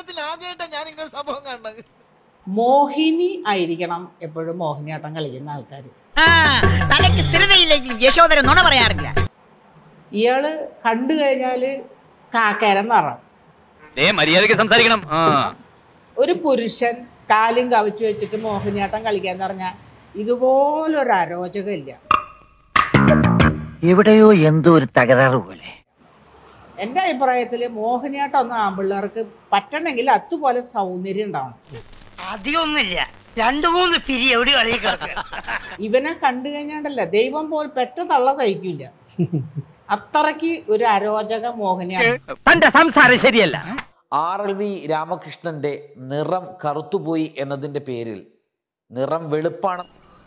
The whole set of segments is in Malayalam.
ജീവിതത്തിൽ ആദ്യമായിട്ടാണ് ഞാൻ ഇങ്ങനെ സംഭവം കാണുന്നത്. മോഹിനി ആയിരിക്കണം എപ്പോഴും മോഹിനിയാട്ടം കളിക്കുന്ന ആൾക്കാർ. തലയ്ക്ക് സ്ഥിരതയില്ലെങ്കിൽ യശോധര നുണ പറയാറില്ല. ഇയാള് കണ്ടു കഴിഞ്ഞാല് കാക്കേരം നിറം. മര്യാദയ്ക്ക് സംസാരിക്കണം. ഒരു പുരുഷൻ കാലും കവിച്ചു വെച്ചിട്ട് മോഹിനിയാട്ടം കളിക്കാന്ന് പറഞ്ഞാൽ ഇതുപോലൊരു അരോചകമില്ല. എവിടെയോ എന്തോ ഒരു തകരാറ് പോലെ. എൻ്റെ അഭിപ്രായത്തിൽ മോഹിനിയാട്ടം ഒന്നും ആമ്പിള്ളേർക്ക് പറ്റണമെങ്കിൽ അതുപോലെ സൗന്ദര്യം ഉണ്ടാവണം. അധികമൊന്നുമില്ല, 2-3 പിരി എവിടെ കളി കിടക്കുക. ഇവനെ കണ്ടു കഴിഞ്ഞാണ്ടല്ല ദൈവം പോൽ പെറ്റ തള്ള സഹിക്കില്ല. അത്രയ്ക്ക് ഒരു അരോചക മോഹിനിയാട്ടം. തന്റെ സംസാരം ശരിയല്ല. RLV രാമകൃഷ്ണന്റെ നിറം കറുത്തുപോയി എന്നതിന്റെ പേരിൽ നിറം വെളുപ്പാണ്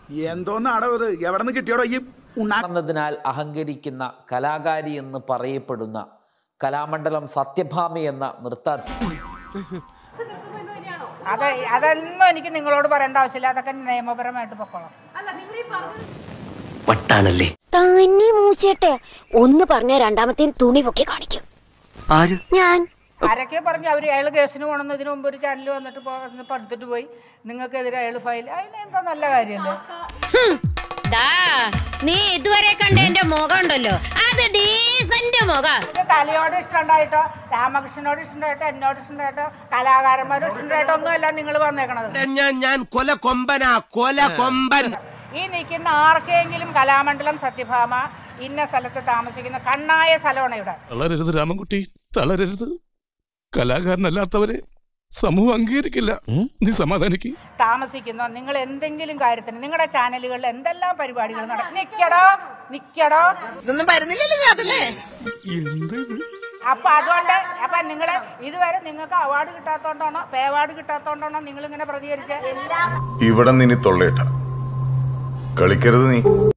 എന്നതിനാൽ അഹങ്കരിക്കുന്ന കലാകാരി എന്ന് പറയപ്പെടുന്ന കലാമണ്ഡലം സത്യഭാമി എന്ന നൃത്താർത്ഥി. അതൊന്നും എനിക്ക് നിങ്ങളോട് പറയേണ്ട ആവശ്യമില്ല. അതൊക്കെ നിയമപരമായിട്ട് പൊക്കോളാം. വട്ടാണല്ലേ തന്നെ മൂച്ചേട്ടെ ഒന്ന് പറഞ്ഞ രണ്ടാമത്തെ തുണി പൊക്കി കാണിക്കും. ഞാൻ ആരൊക്കെ പറഞ്ഞു അയാൾ കേസിന് പോകണമെന്നതിന് മുമ്പ് ഒരു ചാനൽ വന്നിട്ട് പഠിത്തിട്ട് പോയി നിങ്ങൾക്കെതിരെ അയാൾ ഫയൽ. അതിനെന്താ നല്ല കാര്യമല്ലേ? നീ ഇതുവരെ കണ്ട എന്റെ മുഖം ഉണ്ടല്ലോ, അത് ഡീസന്റ് മുഖം. കലയോട് ഇഷ്ടമുണ്ടായിട്ടോ രാമകൃഷ്ണനോട് ഇഷ്ടമുണ്ടായിട്ടോ എന്നോട് ഇഷ്ടമുണ്ടായിട്ടോ കലാകാരന്മാരോട് ഇഷ്ടമുണ്ടായിട്ടോ ഒന്നും അല്ല നിങ്ങൾ വന്നേക്കണത്. ഞാൻ കൊല കൊമ്പൻ. ഈ നിൽക്കുന്ന ആർക്കെങ്കിലും കലാമണ്ഡലം സത്യഭാമ ഇന്ന സ്ഥലത്ത് താമസിക്കുന്ന കണ്ണായ സ്ഥലമാണ് ഇവിടെ. തളരരുത് രാമൻകുട്ടി, തളരരുത്. കലാകാരനല്ലാത്തവരെ സമൂഹം അംഗീകരിക്കില്ല. നീ സമാധാനിക്ക്. താമസിക്കുന്നോ നിങ്ങൾ എന്തെങ്കിലും കാര്യത്തിന് നിങ്ങളുടെ ചാനലുകളിൽ എന്തെല്ലാം പരിപാടികൾ നടക്കും. നിക്കടോ ഇതൊന്നും വരുന്നില്ലല്ലേ? അപ്പൊ അതുകൊണ്ട് അപ്പൊ നിങ്ങള് ഇതുവരെ നിങ്ങൾക്ക് അവാർഡ് കിട്ടാത്തോണ്ടാണോ പേ അവാർഡ് കിട്ടാത്തോണ്ടാണോ നിങ്ങൾ ഇങ്ങനെ പ്രതികരിച്ചത്? ഇവിടെ നിന്നി തൊള്ളേട്ട കളിക്കരുത് നീ.